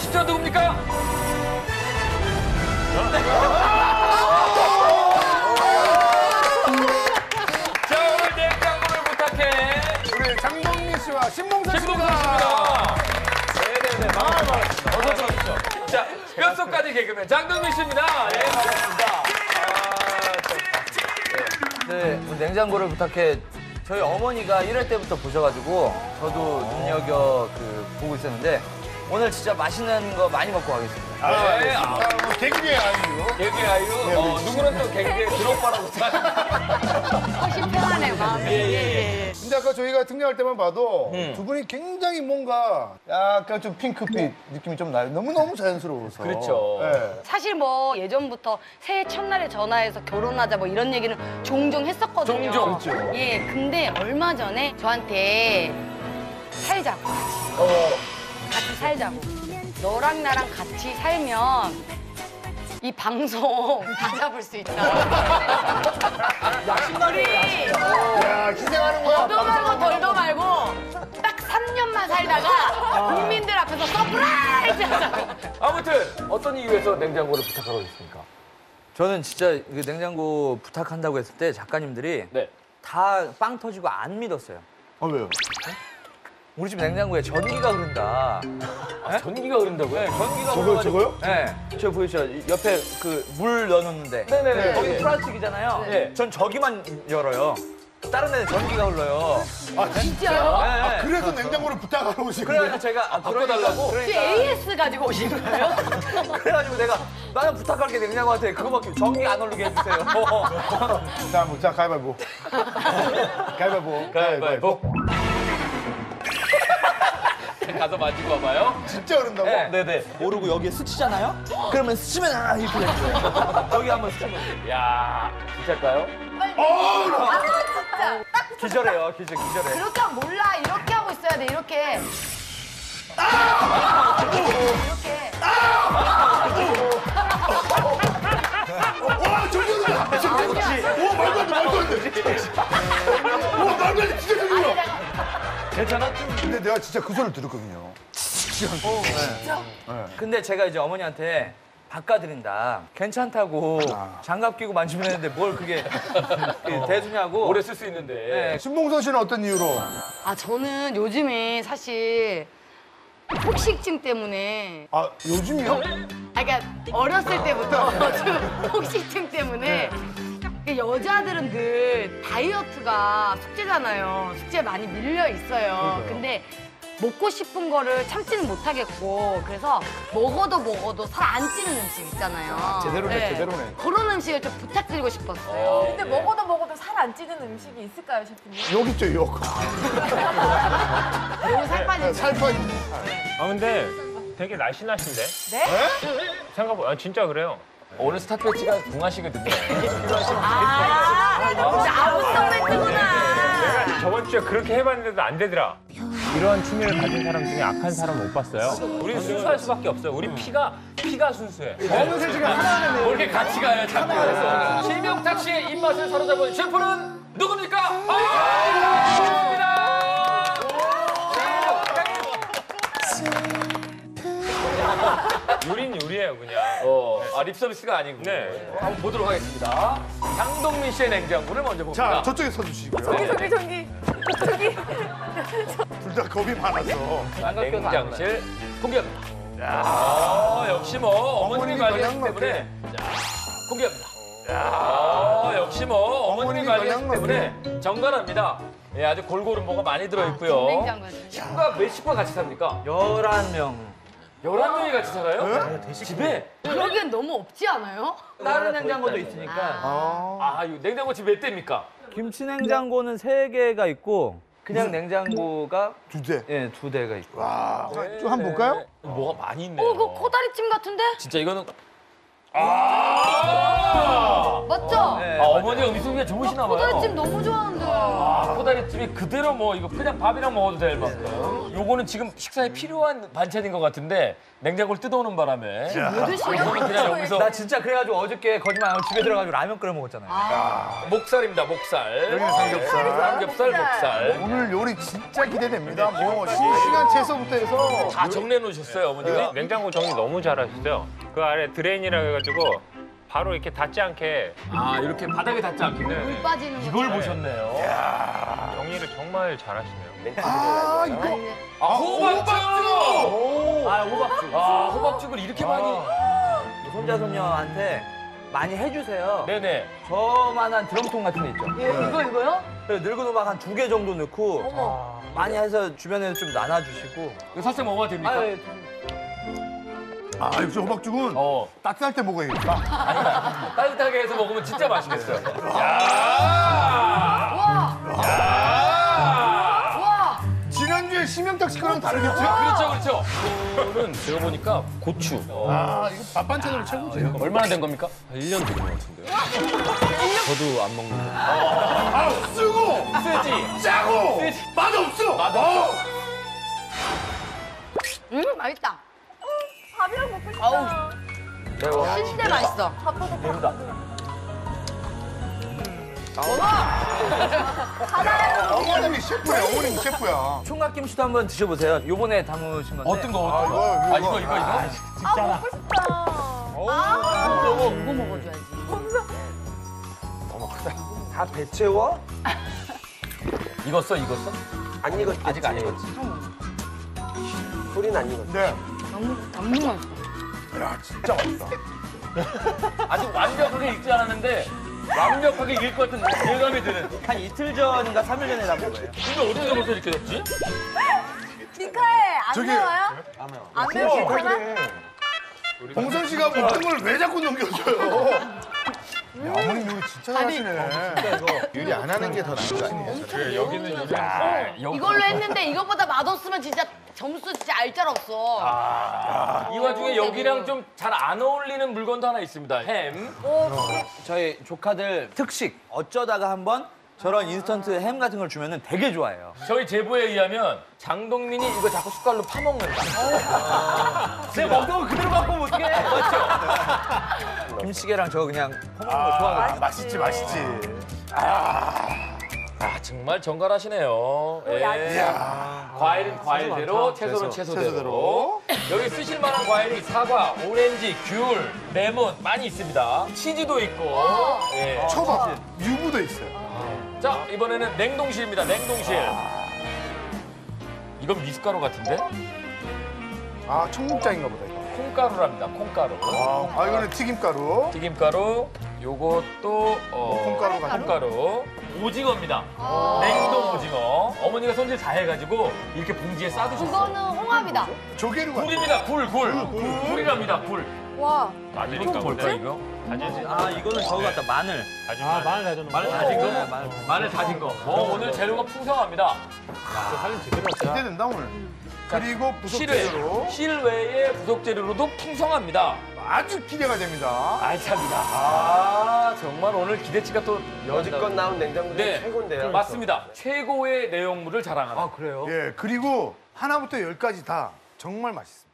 보시죠. 누굽니까? 자, 오늘 냉장고를 부탁해. 우리 장동민 씨와 신봉선 김동선 씨입니다. 씨입니다. 네네네. 반갑습니다. 어서 들어오십시오. 자, 뼛속까지 개그맨 장동민 씨입니다. 예, 반갑습니다. 네, 냉장고를 부탁해. 저희 어머니가 1회 때부터 보셔가지고 저도 눈여겨 보고 있었는데 오늘 진짜 맛있는 거 많이 먹고 가겠습니다. 네, 개그의 아이유. 개그의 아이유. 누구는 또 개그의 드롭바라고 훨씬 편하네요, 마음이. 예. 근데 아까 저희가 등장할 때만 봐도 두 분이 굉장히 뭔가 약간 좀 핑크빛 느낌이 좀 나요. 너무너무 자연스러워서. 그렇죠. 네. 사실 뭐 예전부터 새해 첫날에 전화해서 결혼하자 뭐 이런 얘기는 종종 했었거든요. 종종. 그렇죠. 예, 근데 얼마 전에 저한테 살자고 같이 살자고. 너랑 나랑 같이 살면 이 방송 다 잡을 수 있다. 우리 야, 희생하는 거야. 더도 말고 덜도 말고 딱 3년만 살다가 국민들 앞에서 서프라이즈 하자고. 아무튼 어떤 이유에서 냉장고를 부탁하러 오셨습니까? 저는 진짜 그 냉장고 부탁한다고 했을 때 작가님들이 네. 다 빵 터지고 안 믿었어요. 왜요? 우리 집 냉장고에 전기가 흐른다. 전기가 흐른다고요? 네, 전기가 저거요, 흐르가지고- 저거요? 네, 저 보이시죠? 옆에 물 넣어놓는데 네네네. 거기 플라스틱이잖아요. 네. 전 저기만 열어요. 다른 데는 전기가 흘러요. 진짜요? 네, 네. 그래서 냉장고를 부탁하러 오신 거예요? 그래가지고 제가 바꿔달라고? 혹시 AS 가지고 오신 거예요? 그래가지고 내가 나는 부탁할게 냉장고한테 그거밖에 전기 안 오르게 해주세요. 자, 가위바위보. 가위바위보. 가위바위보. 가서 만지고 와봐요. 진짜 흐른다고? 네네. 모르고 여기에 스치잖아요? 그러면 스치면 이렇게 돼요. 여기 한번 스치면 야, 진짜일까요? 진짜. 딱 기절해요. 기절해. 그렇게 하면 몰라. 이렇게 하고 있어야 돼. 이렇게. 이렇게. 와, 저기 흐른다. 오, 말도 안 돼, 말도 안 돼. 오, 말도 안 돼, 진짜 흐른다. 괜찮아? 근데 내가 진짜 그 소리를 들었거든요. 근데 제가 이제 어머니한테 바꿔드린다. 괜찮다고 장갑 끼고 만지면 되는데 뭘 그게 대수냐고. 오래 쓸 수 있는데. 네. 신봉선 씨는 어떤 이유로? 아, 저는 요즘에 사실 폭식증 때문에 아, 요즘이요? 아, 그러니까 어렸을 때부터 좀 폭식증 때문에 여자들은 늘 다이어트가 숙제잖아요. 숙제 많이 밀려 있어요. 근데 먹고 싶은 거를 참지는 못하겠고 그래서 먹어도 살 안 찌는 음식 있잖아요. 제대로네, 제대로네. 그런 음식을 좀 부탁드리고 싶었어요. 근데 먹어도 살 안 찌는 음식이 있을까요, 셰프님? 욕 있죠, 욕. 너무 살 빠진 살 빠진. 아 근데 되게 날씬하신데? 네? 생각보다 진짜 그래요. 오늘 스타 패치가 동아시거든요. 진짜 아웃성 멘트구나. 내가 저번 주에 그렇게 해봤는데도 안 되더라. 이런 취미를 가진 사람 중에 악한 사람 못 봤어요. 우리 순수할 수밖에 없어요. 우리 피가 순수해. 어느새 지금 하나는 뭐 이렇게 같이 가요, 자꾸. 그래서 심영탁 씨의 입맛을 사로잡은 셰프는 누굽니까? 입니다. 요리는 요리예요, 그냥. 립서비스가 아니고. 네. 한번 보도록 하겠습니다. 장동민 씨의 냉장고를 먼저 봅니다. 자, 저쪽에 서주시고요. 저기. 둘 다 겁이 많아서. 냉장실 공개합니다. 역시 뭐 어머님이 관리하기 때문에 자, 공개합니다. 역시 뭐 어머님이 관리하기 때문에 정갈합니다. 예, 아주 골고루 뭐가 많이 들어있고요. 냉장고에. 식구가 몇 식구가 같이 삽니까? 11명. 11명이 같이 살아요? 집에? 그러기엔 너무 없지 않아요? 다른 냉장고도 있으니까. 이 냉장고 집 몇 대입니까? 김치 냉장고는 3개가 있고 그냥 냉장고가 2대. 예, 2대가 있고. 와, 좀 한번 볼까요? 뭐가 많이 있네요. 그거 코다리찜 같은데? 진짜 이거는 맞죠? 네, 어머니가 음식이 좋으시나 봐요. 코다리찜 너무 좋아하는데. 코다리찜이 그대로 뭐 이거 그냥 밥이랑 먹어도 될 만큼. 요거는 지금 식사에 필요한 반찬인 것 같은데 냉장고를 뜯어오는 바람에 뭐 드시냐? 이거는 그냥 여기서 나 진짜 그래가지고 어저께 거짓말 안 하고 집에 들어가지고 라면 끓여 먹었잖아요. 목살입니다. 목살. 여기는 삼겹살. 삼겹살, 목살. 오늘 요리 진짜 기대됩니다. 뭐 싱싱한 채소부터 해서 다 정리해 놓으셨어요, 어머님이? 냉장고 정리 너무 잘하시죠? 그 아래 드레인이라 해가지고 바로 이렇게 닿지 않게 아, 이렇게 바닥에 닿지 않게. 물 빠지는 거. 이걸 보셨네요. 정리를 정말 잘하시네요. 아 이거 아니네. 호박죽! 아, 호박죽. 호박죽을 이렇게 많이. 손자, 손녀한테 많이 해주세요. 네네. 저만한 드럼통 같은 데 있죠? 이거요? 그래서 늙은 호박 한 2개 정도 넣고 많이 해서 주변에 좀 나눠주시고. 이거 살짝 먹어도 됩니까? 아, 예. 아 역시 호박죽은 따뜻할 때 먹어야겠다. 따뜻하게 해서 먹으면 진짜 맛있겠어요. 와! 와! 지난주에 심영탁 씨 거랑 다르겠죠? 그렇죠, 그렇죠. 이거는 제가 보니까 고추. 아 이거 밥 반찬으로 최고지. 얼마나 된 겁니까? 1년 된 것 같은데요. 저도 안 먹는 거. 아 쓰고 쓰지. 짜고 맛없어. 맛없어. 맛있다. 밥이랑 먹고 싶다. 아우. 매워. 진짜 맛있어. 어머님이 셰프야. 어머님이 셰프야. 총각김치도 한번 드셔보세요. 요번에 담으신 건데. 어떤 거? 아 이거. 이거. 아, 먹고 싶다. 이거 먹어줘야지. 다 배채워? 익었어, 익었어? 안 익었지. 아직 안 익었지. 소리는 안 익었지. 네. 너무 맛있어. 야 진짜 맛있다. 아직 완벽하게 익지 않았는데 완벽하게 익을 것 같은 예감이 드는. 한 이틀 전인가 3일 전에 담은 거예요. 이거 어떻게 벌써 이렇게 됐지? 빈카에 안 저기- 매워요? 안 매워 괜찮아? 봉선 씨가 먹던 걸 왜 자꾸 넘겨줘요? 야, 어머님 요리 진짜 잘하시네. 요리 안 하는 게 더 나은 거 아니에요? 여기는 요즘 이걸로 했는데 이것보다 맛없으면 진짜 점수 진짜 알짤 없어. 이 와중에 여기랑 좀 잘 안 어울리는 물건도 하나 있습니다. 햄. 저희 조카들 특식. 어쩌다가 한번 저런 인스턴트 햄 같은 걸 주면은 되게 좋아해요. 저희 제보에 의하면 장동민이 이거 자꾸 숟갈로 파먹는다. 제가 먹던 거 그대로 갖고 오면 어떡해. 맞죠? 김치찌개랑 저 그냥 퍼먹는 거 좋아하거든요. 맛있지 맛있지. 아, 정말 정갈하시네요. 예. 과일은 과일대로, 채소는 채소대로. 여기 쓰실 만한 과일이 사과, 오렌지, 귤, 레몬 많이 있습니다. 치즈도 있고. 예. 초밥, 유부도 있어요. 자, 이번에는 냉동실입니다. 냉동실. 이건 미숫가루 같은데? 아 청국장인가 보다 이거. 콩가루랍니다. 콩가루. 아 이거는 튀김가루. 튀김가루. 요것도 콩가루 같은 콩가루. 오징어입니다. 냉동 오징어. 어머니가 손질 다 해가지고 이렇게 봉지에 싸두셨어요. 이거는 홍합이다. 조개류 같은. 굴입니다. 굴. 굴이랍니다. 굴. 와. 마늘인가 이건 뭘까 본데? 이거? 다진 아, 이거는 저거 같다. 마늘. 다진 마늘 다져놓은 마늘 다진 거? 네, 마늘. 마늘 다진 거. 오늘 재료가 풍성합니다. 기대된다 오늘. 그리고 부속 재료로 실외의 부속 재료로도 풍성합니다. 아주 기대가 됩니다. 알찹니다. 아, 정말 오늘 기대치가 또 여지껏 나온 냉장고 중에 네, 최고인데요. 맞습니다. 최고의 내용물을 자랑하는. 아, 그래요? 예 그리고 하나부터 열까지 다 정말 맛있습니다.